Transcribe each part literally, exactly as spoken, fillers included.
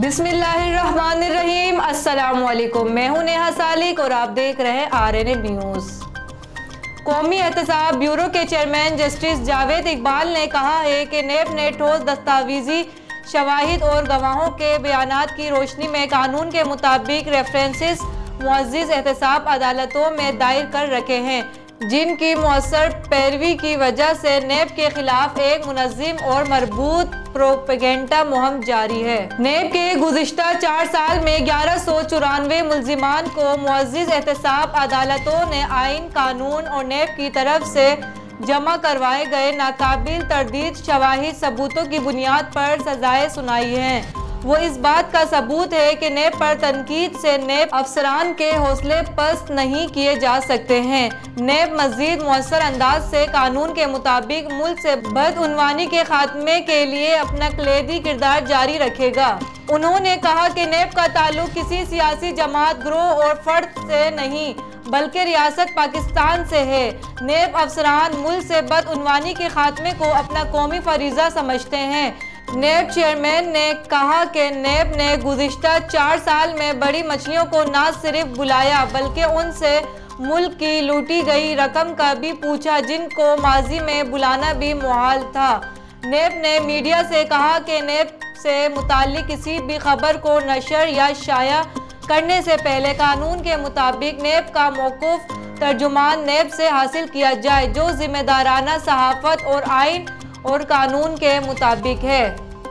बिस्मिल्लाहिर्रहमानिर्रहीम। अस्सलामुअलैकुम। मैं हूं नेहा सालिक और आप देख रहे हैं आर एन ए न्यूज़। कौमी एहतसाब ब्यूरो के चेयरमैन जस्टिस जावेद इकबाल ने कहा है कि नेब ने ठोस दस्तावेजी शवाहिद और गवाहों के बयानात की रोशनी में कानून के मुताबिक रेफरेंसेस मुअज़्ज़ज़ एहतसाब अदालतों में दायर कर रखे हैं, जिनकी मौसर पैरवी की वजह से नेब के खिलाफ एक मुनज़्ज़म और मरबूत प्रोपेगेंडा मुहिम जारी है। नेब के गुज़िश्ता चार साल में ग्यारह सौ चौरानवे मुल्जिमान को मुअज़्ज़ज़ एहतसाब अदालतों ने आइन, कानून और नेब की तरफ से जमा करवाए गए नाकाबिल तरदीद शवाहिद सबूतों की बुनियाद पर सजाएं सुनाई हैं। वो इस बात का सबूत है कि नेब पर तनकीद से नेब अफसरान के हौसले पस्त नहीं किए जा सकते हैं। नेब मजीद मौसर अंदाज से कानून के मुताबिक मुल्क से बदउनवानी के खात्मे के लिए अपना कलीदी किरदार जारी रखेगा। उन्होंने कहा कि नेब का ताल्लुक किसी सियासी जमात, ग्रोह और फर्द से नहीं बल्कि रियासत पाकिस्तान से है। नेब अफसरान मुल्क से बदउनवानी के खात्मे को अपना कौमी फरीज़ा समझते हैं। नेब चेयरमैन ने कहा कि नेब ने गुज़िश्ता चार साल में बड़ी मछलियों को न सिर्फ बुलाया बल्कि उनसे मुल्क की लूटी गई रकम का भी पूछा, जिनको माजी में बुलाना भी मुहाल था। नेब ने मीडिया से कहा कि नेब से मुताल्लिक किसी भी खबर को नशर या शाया करने से पहले कानून के मुताबिक नेब का मौक़ूफ़ तर्जुमान नेब से हासिल किया जाए, जो जिम्मेदाराना सहाफ़त और आइन और कानून के मुताबिक है।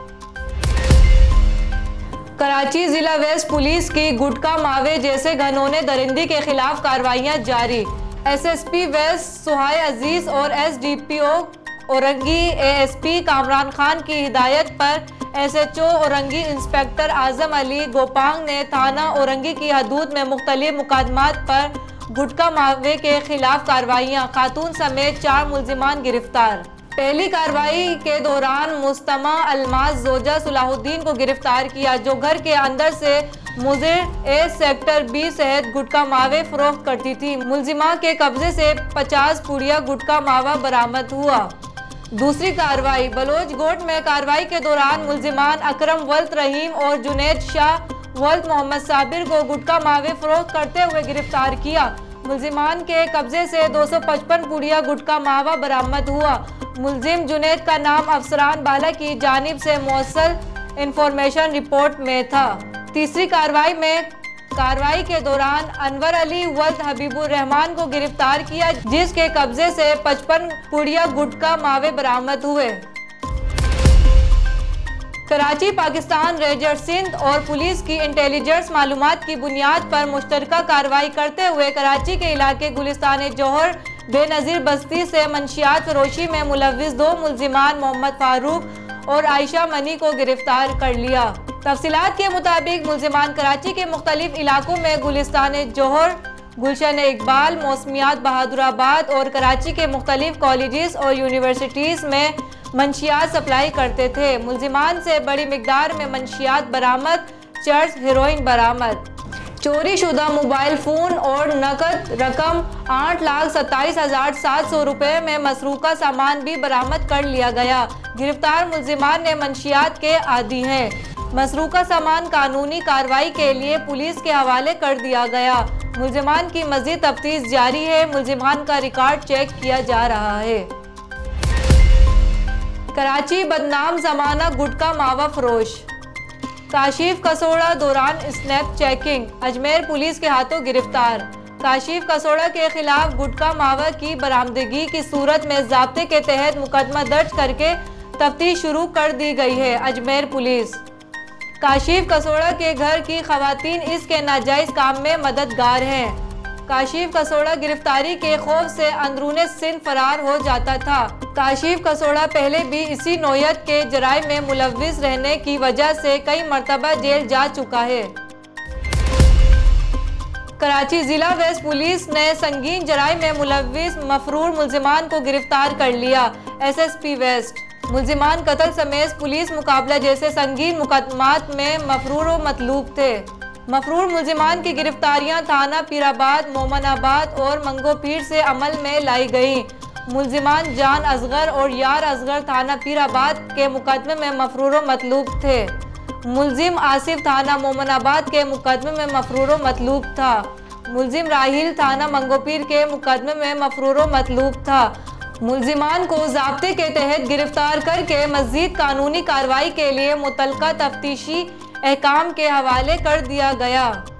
कराची जिला वेस्ट पुलिस की गुटखा मावे जैसे घनौने दरिंदी के खिलाफ कार्रवाइयां जारी। S S P west Suhai Aziz और S D P O Orangi A S P Kamran Khan की हिदायत पर S H O Orangi inspector Azam Ali Gopang ने थाना औरंगी की हदूद में मुख्तलिफ मुकदमात पर गुटखा मावे के खिलाफ कार्रवाइयाँ, खातून समेत चार मुल्जिमान गिरफ्तार। पहली कार्रवाई के दौरान मुस्तमा अलमाज जोजा सलाहुद्दीन को गिरफ्तार किया, जो घर के अंदर से मुजिर ए सेक्टर बी सहित गुटखा मावे फरोख्त करती थी। मुल्जिमा के कब्जे से पचास पुड़िया गुटखा मावा बरामद हुआ। दूसरी कार्रवाई बलोच गोट में कार्रवाई के दौरान मुल्जिमान अकरम वल्द रहीम और जुनैद शाह वल्द मोहम्मद साबिर को गुटखा मावे फरोख्त करते हुए गिरफ्तार किया। मुल्जिमान के कब्जे से दो सौ पचपन पुड़िया गुटखा मावा बरामद हुआ। मुल्जिम जुनैद का नाम अफसरान बाला की जानिब से मौसल इंफॉर्मेशन रिपोर्ट में था। तीसरी कार्रवाई में कार्रवाई के दौरान अनवर अली वल्द हबीबुर रहमान को गिरफ्तार किया, जिसके कब्जे से पचपन पुड़िया गुटखा मावे बरामद हुए। कराची पाकिस्तान रेंजर सिंध और पुलिस की इंटेलिजेंस मालूमात की बुनियाद पर मुश्तरका कार्रवाई करते हुए कराची के इलाके गुलिस्तान जौहर बेनज़ीर बस्ती से मंशियात फरोशी में मुलव्विस दो मुल्जिमान मोहम्मद फारूक और आयशा मनी को गिरफ्तार कर लिया। तफसीलात के मुताबिक मुल्जिमान कराची के मुख्तलिफ इलाकों में गुलिस्तान जौहर, गुलशन इकबाल, मौसमियात बहादुराबाद और कराची के मुख्तलिफ कॉलेजेस और यूनिवर्सिटीज़ में मंशियात सप्लाई करते थे। मुल्जिमान से बड़ी मिकदार में मंशियात बरामद, चर्स हेरोइन बरामद। चोरी शुदा मोबाइल फ़ोन और नकद रकम आठ लाख सत्ताईस हज़ार सात सौ रुपये में मसरूका सामान भी बरामद कर लिया गया। गिरफ्तार मुल्जिमान ने मंशियात के आदी हैं। मसरूका सामान कानूनी कार्रवाई के लिए पुलिस के हवाले कर दिया गया। मुल्जिमान की मज़ीद तफ्तीश जारी है। मुल्जिमान का रिकॉर्ड चेक किया जा रहा है। कराची बदनाम जमाना गुटखा मावा फरोश। काशिफ कसोड़ा दौरान स्नैप चेकिंग, अजमेर पुलिस के हाथों गिरफ्तार। काशिफ कसोड़ा के खिलाफ गुटखा मावा की बरामदगी की सूरत में ज़ाब्ते के तहत मुकदमा दर्ज करके तफ्तीश शुरू कर दी गई है। अजमेर पुलिस काशिफ कसोड़ा के घर की खवातीन इसके नाजायज़ काम में मददगार हैं। काशिफ कसोड़ा गिरफ्तारी के खौफ से अंदरूने सिंध फरार हो जाता था। काशिफ कसोड़ा पहले भी इसी नौयत के जराइम में मुलव्विस रहने की वजह से कई मरतबा जेल जा चुका है। कराची जिला वेस्ट पुलिस ने संगीन जराइम में मुलव्विस मफरूर मुल्जिमान को गिरफ्तार कर लिया। एस एस पी वेस्ट मुल्जिमान कत्ल समेत पुलिस मुकाबला जैसे संगीन मुकदमात में मफरूर व मतलूब थे। मफरूर मुल्जिमान की गिरफ्तारियां थाना पीराबाद, मोमनाबाद और मंगोपीर से अमल में लाई गईं। मुल्जिमान जान असगर और यार असगर थाना पीराबाद के मुकदमे में मफरूर व मतलूब थे। मुलजिम आसिफ थाना मोमनाबाद के मुकदमे में मफरूर मतलूब था। मुलजिम राहिल थाना मंगोपीर के मुकदमे में मफरूर मतलूब था। मुलजिमान को ज़ाब्ते के तहत गिरफ्तार करके मज़ीद कानूनी कार्रवाई के लिए मुतल्लका तफ्तीशी अहकाम के हवाले कर दिया गया।